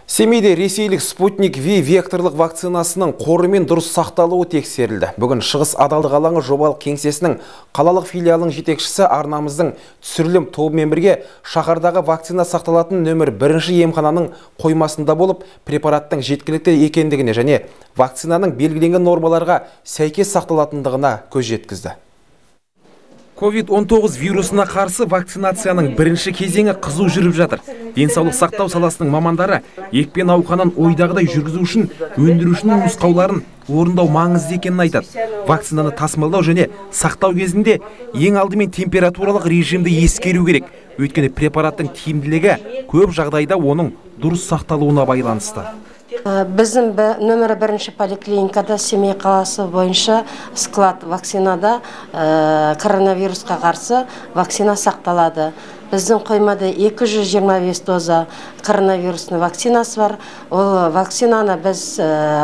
Семейде ресейлік спутник V векторлық вакцинасының қорымен дұрыс сақталуы тексерілді. Бүгін Шығыс адалдық алаңы жобалық кеңсесінің қалалық филиалының жетекшісі арнамыздың түсірілім тобымен бірге шаһардағы вакцина сақталатын нөмір 1-ші емхананың қоймасында болып, препараттың жеткілікті екендігіне және вакцинаның белгіленген нормаларға сәйкес сақталатындығына көз жеткізді. COVID-19 вирусына қарсы вакцинацияның бірінші кезеңі қызу жүріп жатыр. Денсаулық сақтау саласының мамандары екпе науқанын ойдағыдай жүргізу үшін өндірушінің нұсқауларын орындау маңызды екенін айтады. Вакцинаны тасымалдау және сақтау кезінде ең алдымен температуралық режимді ескеру керек. Өйткені препараттың тиімділігі көп жағдайда оның дұрыс сақталуына байланысты. Біздің нөмірі 1-ші поликлиникада Семей қаласы бойынша склад вакцинада коронавирусқа қарсы вакцина сақталады. Біздің қоймада 225 доза коронавирусный вакцинасы бар. Ол вакцинаны біз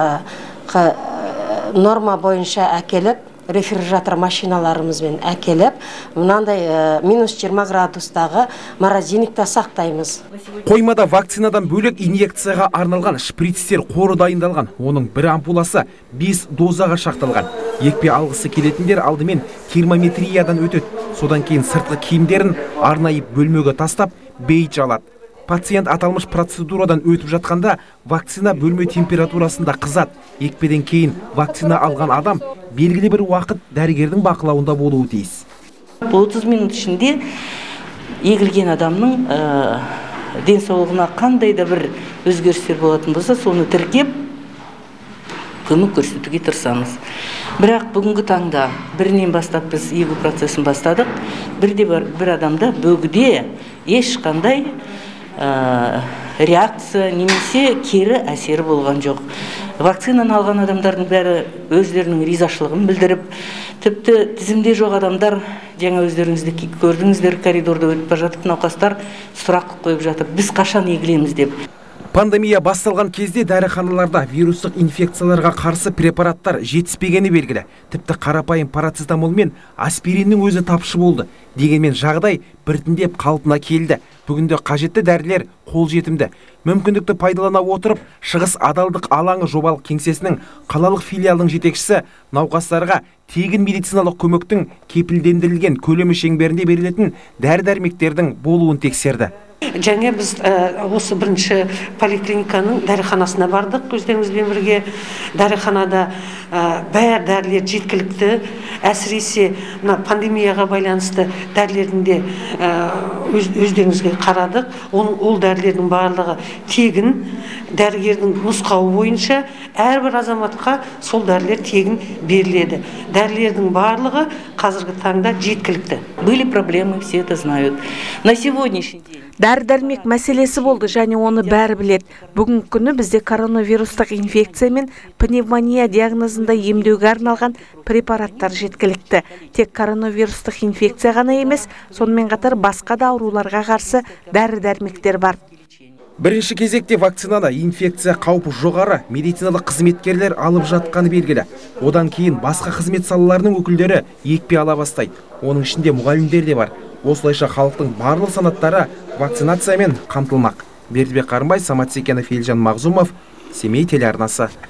норма бойынша әкеліп, рефрижератор машиналарымызбен әкеліп, мынандай -20 градустағы морозильникта сақтаймыз. Қоймада вакцинадан бөлек инъекцияға арналған шприцтер қоры дайындалған. Оның бір ампуласы 5 дозаға шақталған. Екпе алғысы келетіндер алдымен термометриядан өтеді. Содан кейін сыртқы киімдерін арнайы бөлмеге тастап, бейдж алады. Пациент аталмыш процедурадан өтіп жатқанда вакцина бөлме температурасында қызады. Екпеден кейін вакцина алған адам белгілі бір уақыт дәрігердің бақылауында болуы тиіс. 30 минут ішінде егілген адамның денсаулығына қандай да бір өзгерістер болатын болса, соны тіркеп көмек көрсетуге тырысамыз. Бірақ бүгінгі таңда бірінен бастап біз егу процесін бастадық. Bir адамда бөгде ешқандай реакция немесе кері әсері болған жоқ. Вакцинаны алған адамдардың бәрі өздерінің ризашылығын білдіріп, тіпті тізімде жоқ адамдар, жаңа өздеріңізді көрдіңіздер, коридорда өтіп бара жатып, науқастар сұрақ қойып жатыр, біз қашан егілеміз деп. Пандемия басталған кезде дәріханаларда вирустық инфекцияларға қарсы препараттар жетіспегені белгілі. Тіпті қарапайым парацетамол мен аспириннің өзі тапшы болды. Дегенмен жағдай біртіндеп қалпына келді. Бүгінде қажетті дәрілер қолжетімді. Мүмкіндікті пайдалана отырып, Шығыс адалдық алаңы жобалық кеңсесінің қалалық филиалының жетекшісі науқастарға тегін медициналық көмектің кепілдендірілген көлемі шеңберінде берілетін дәрі-дәрмектердің болуын тексерді. Жаңа біз осы 1-ші поликлиниканың дәріханасына бардық өздеріңізбен бірге. Дәріханада бәр дәрілер жеткілікті, әсіресе пандемияға байланысты дәрілердің де өздеріңізге қарадық. Ол дәрілердің барлығы тегін, дәрігердің нұсқауы бойынша әрбір азаматқа сол дәрілер тегін беріледі. Дәрілердің барлығы қазіргі таңда жеткілікті. Были проблемы, все это знают. На сегодняшний день дәрі-дәрмек мәселесі болды және оны бәрі біледі. Бүгінгі күні бізде коронавирустық инфекция мен пневмония диагнозында емдеуге арналған препараттар жеткілікті. Тек коронавирустық инфекция ғана емес, сонымен қатар басқа да ауруларға қарсы дәрі-дәрмектер бар. Бірінші кезекте вакцинада инфекция қаупі жоғары медициналық қызметкерлер алып жатқаны белгілі. Одан кейін басқа қызмет салаларының өкілдері екпе ала бастайды. Оның ішінде мұғалімдер де бар. Осылайша халықтың барлық санаттары вакцинациямен қамтылмақ. Бердібек Қарымбай, Самат Секенов, Елжан Мағзумов, Семей телеарнасы.